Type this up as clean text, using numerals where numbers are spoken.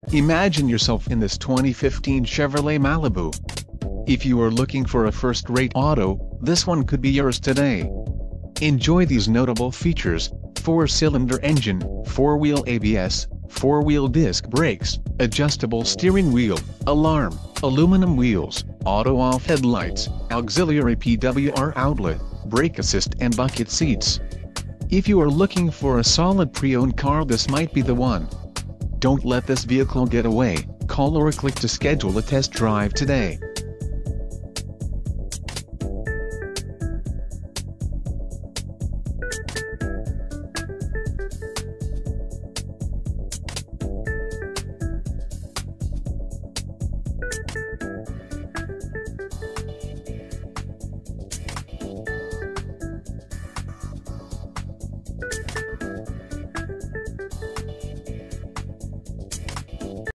Imagine yourself in this 2015 Chevrolet Malibu. If you are looking for a first-rate auto, this one could be yours today. Enjoy these notable features: 4-cylinder engine, 4-wheel ABS, 4-wheel disc brakes, adjustable steering wheel, alarm, aluminum wheels, auto-off headlights, auxiliary PWR outlet, brake assist and bucket seats. If you are looking for a solid pre-owned car, this might be the one. Don't let this vehicle get away. Call or click to schedule a test drive today.